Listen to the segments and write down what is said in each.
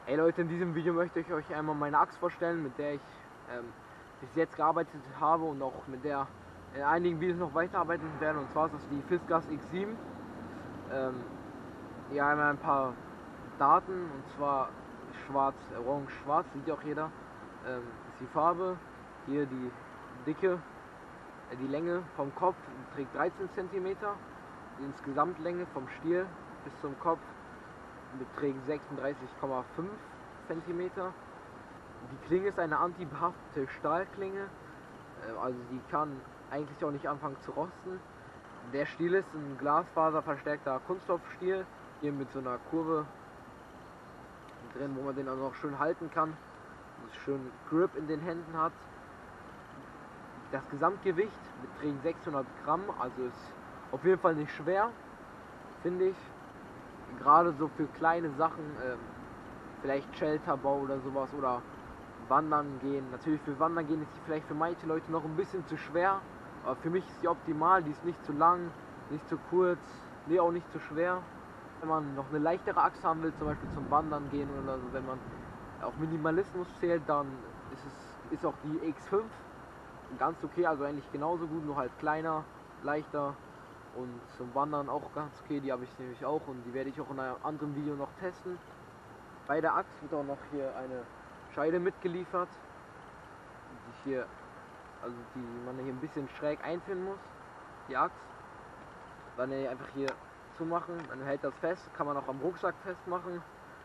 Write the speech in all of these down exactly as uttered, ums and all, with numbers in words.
Hey Leute, in diesem Video möchte ich euch einmal meine Axt vorstellen, mit der ich ähm, bis jetzt gearbeitet habe und auch mit der in einigen Videos noch weiterarbeiten werde. Und zwar ist das die Fiskars X sieben. Ähm, hier einmal ein paar Daten, und zwar schwarz, orange, schwarz, sieht ja auch jeder. Ähm, ist die Farbe, hier die Dicke, äh, die Länge vom Kopf beträgt dreizehn Zentimeter, die Insgesamtlänge vom Stiel bis zum Kopf beträgt sechsunddreißig Komma fünf Zentimeter. Die Klinge ist eine antibehaftete Stahlklinge, also die kann eigentlich auch nicht anfangen zu rosten. Der Stiel ist ein glasfaserverstärkter Kunststoffstiel, hier mit so einer Kurve drin, wo man den auch noch schön halten kann, und schön Grip in den Händen hat. Das Gesamtgewicht beträgt sechshundert Gramm, also ist auf jeden Fall nicht schwer, finde ich. Gerade so für kleine Sachen, ähm, vielleicht Shelterbau oder sowas, oder Wandern gehen. Natürlich für Wandern gehen ist die vielleicht für manche Leute noch ein bisschen zu schwer, aber für mich ist die optimal. Die ist nicht zu lang, nicht zu kurz, nee, auch nicht zu schwer. Wenn man noch eine leichtere Axt haben will, zum Beispiel zum Wandern gehen oder so, wenn man auf Minimalismus zählt, dann ist es ist auch die X fünf ganz okay, also eigentlich genauso gut, nur halt kleiner, leichter. Und zum Wandern auch ganz okay, die habe ich nämlich auch, und die werde ich auch in einem anderen Video noch testen. Bei der Axt wird auch noch hier eine Scheide mitgeliefert, die hier, also die man hier ein bisschen schräg einführen muss, die Axt. Dann einfach hier zumachen, dann hält das fest, kann man auch am Rucksack festmachen.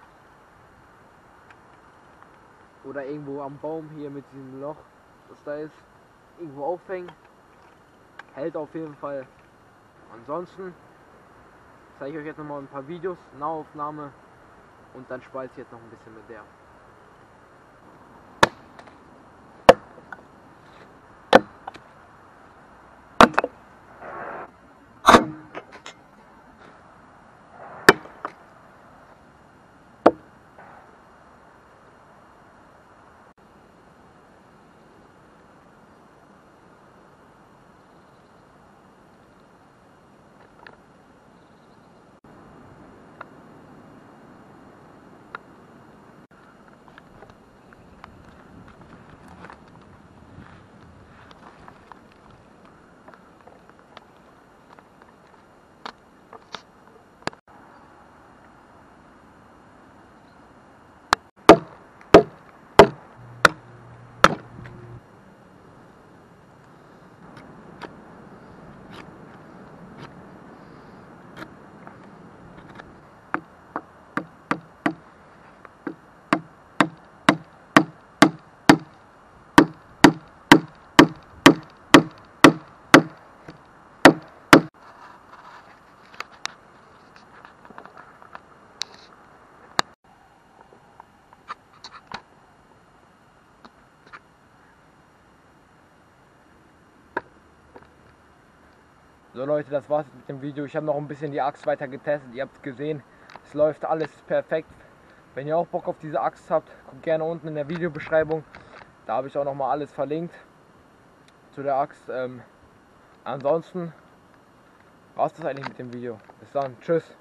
Oder irgendwo am Baum hier mit diesem Loch, das da ist, irgendwo aufhängen. Hält auf jeden Fall. Ansonsten zeige ich euch jetzt noch mal ein paar Videos, Nahaufnahme, und dann spalte ich jetzt noch ein bisschen mit der. So Leute, das war's mit dem Video. Ich habe noch ein bisschen die Axt weiter getestet. Ihr habt es gesehen, es läuft alles perfekt. Wenn ihr auch Bock auf diese Axt habt, guckt gerne unten in der Videobeschreibung. Da habe ich auch noch mal alles verlinkt zu der Axt. Ähm, ansonsten war es das eigentlich mit dem Video. Bis dann, tschüss.